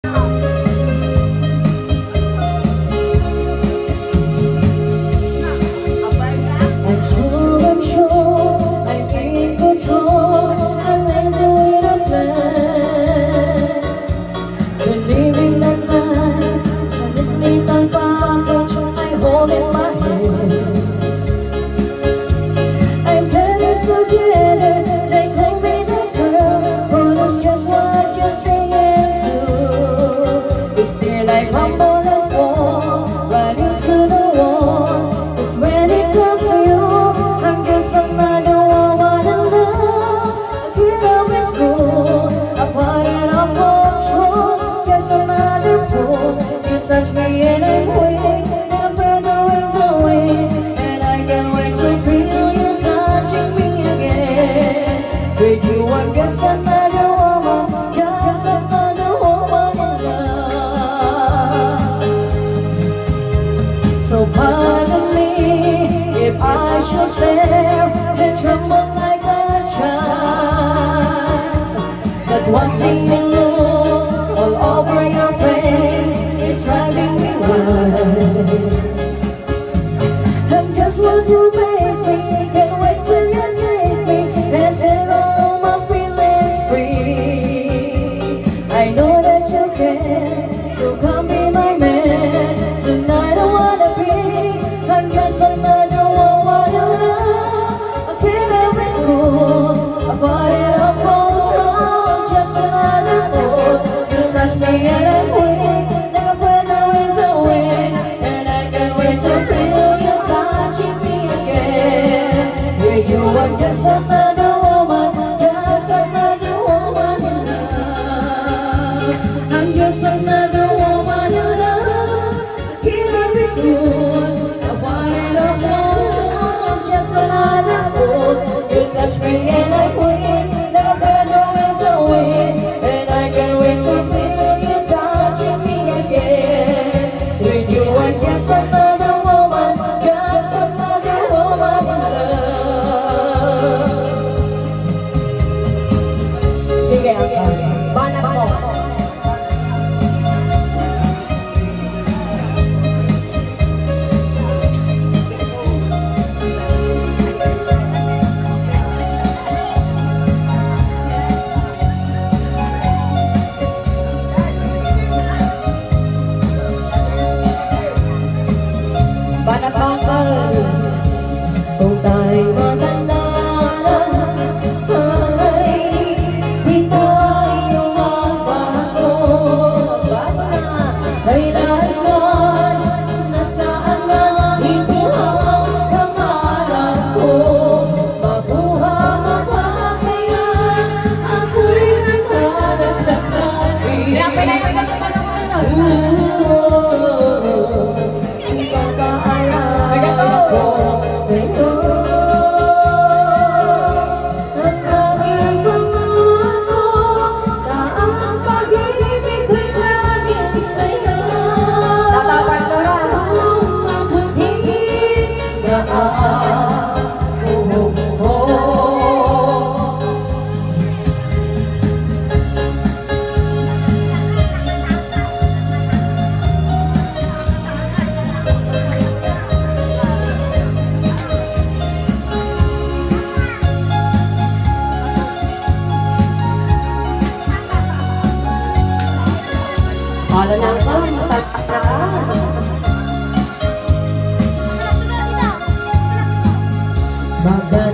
Touch me and I'm waiting, and the winds away, and I can't wait to feel you touching me again. With you I'm just another woman, just another woman in love. So pardon me if I should stare and tremble like a child. That one thing you know all over your face is driving me wild. I just want to make me, can't wait till you take me and set all my feelings free. I know that you can, so come be my man. Tonight I wanna be, I'm just another woman in love. I can't have it good, I bought it up control, just another fool. You touch me and I'm waiting. I'm just another woman, just another woman in love. I'm just another woman in love. Can't be good, I want it all control. Just another fool. You touch me and I quit, never know it's away, and I can't wait to feel you touching me again. With you I'm just another woman, just another woman in love. Banat mo. Banat mo. Kung tayo'y maganda Halo na ako, masarap na ka. Maganda